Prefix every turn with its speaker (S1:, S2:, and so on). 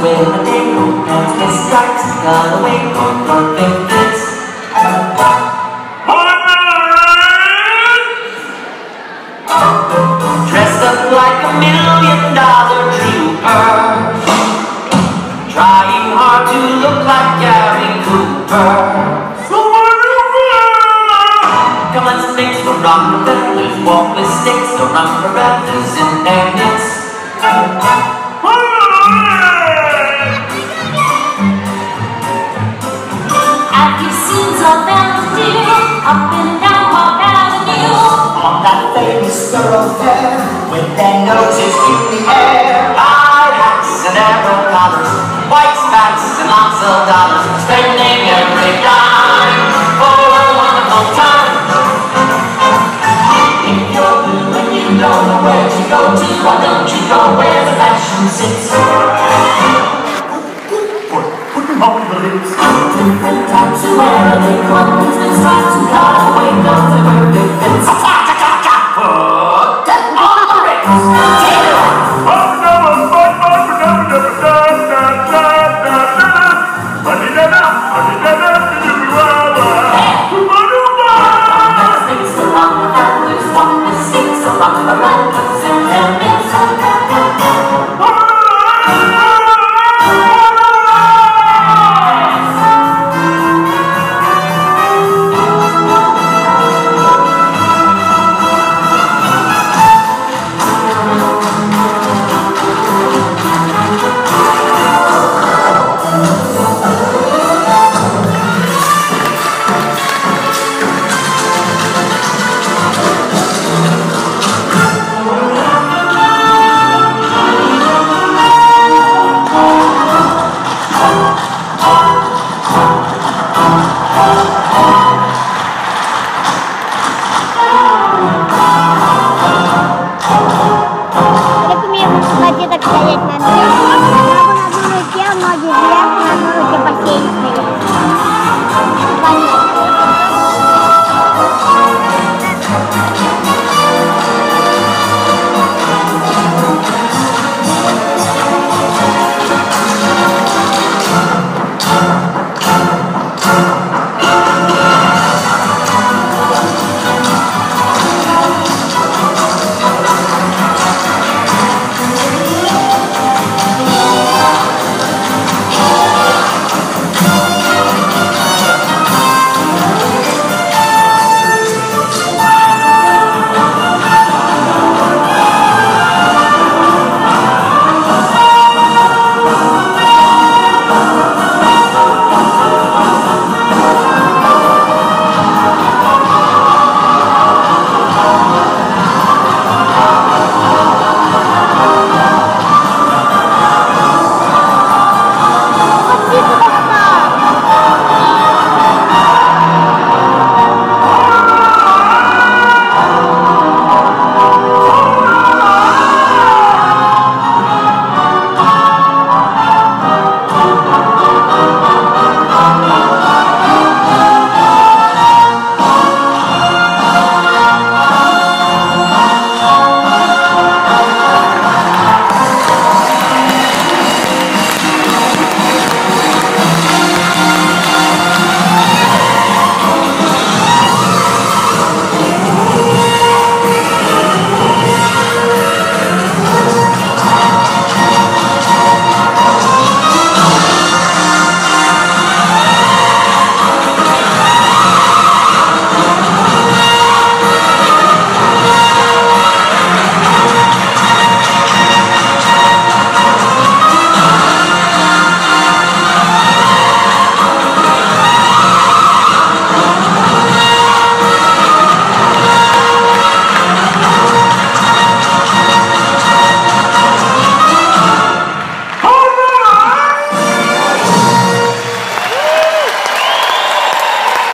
S1: with a day, and his stripes, got away from perfect fits. Dressed up like $1 million trooper, trying hard to look like Gary Cooper. Come let's mix the Rockefellers, walk with sticks, or umbrellas in their midst.
S2: Have you seen some Valentine up and down Park Avenue?
S1: On that famous thoroughfare, with their noses in the air. High hats and arrow collars, white spats and lots of dollars, spending every dime for a wonderful time. If you're blue and you don't know where to go to, why don't you go where the fashion sits? Different types of wear, they come with the stripes and cut away, those are perfect fits.